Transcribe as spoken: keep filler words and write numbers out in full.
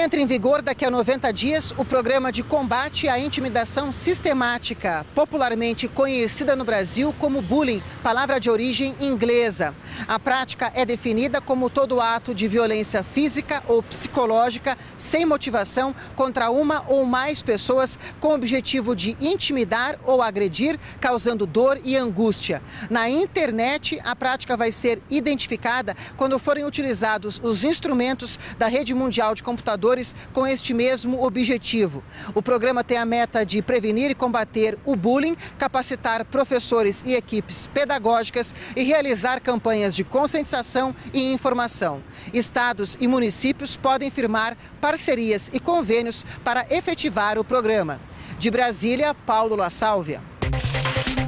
Entra em vigor daqui a noventa dias o programa de combate à intimidação sistemática, popularmente conhecida no Brasil como bullying, palavra de origem inglesa. A prática é definida como todo ato de violência física ou psicológica sem motivação contra uma ou mais pessoas com o objetivo de intimidar ou agredir, causando dor e angústia. Na internet, a prática vai ser identificada quando forem utilizados os instrumentos da Rede Mundial de Computadores com este mesmo objetivo. O programa tem a meta de prevenir e combater o bullying, capacitar professores e equipes pedagógicas e realizar campanhas de conscientização e informação. Estados e municípios podem firmar parcerias e convênios para efetivar o programa. De Brasília, Paulo La Sálvia.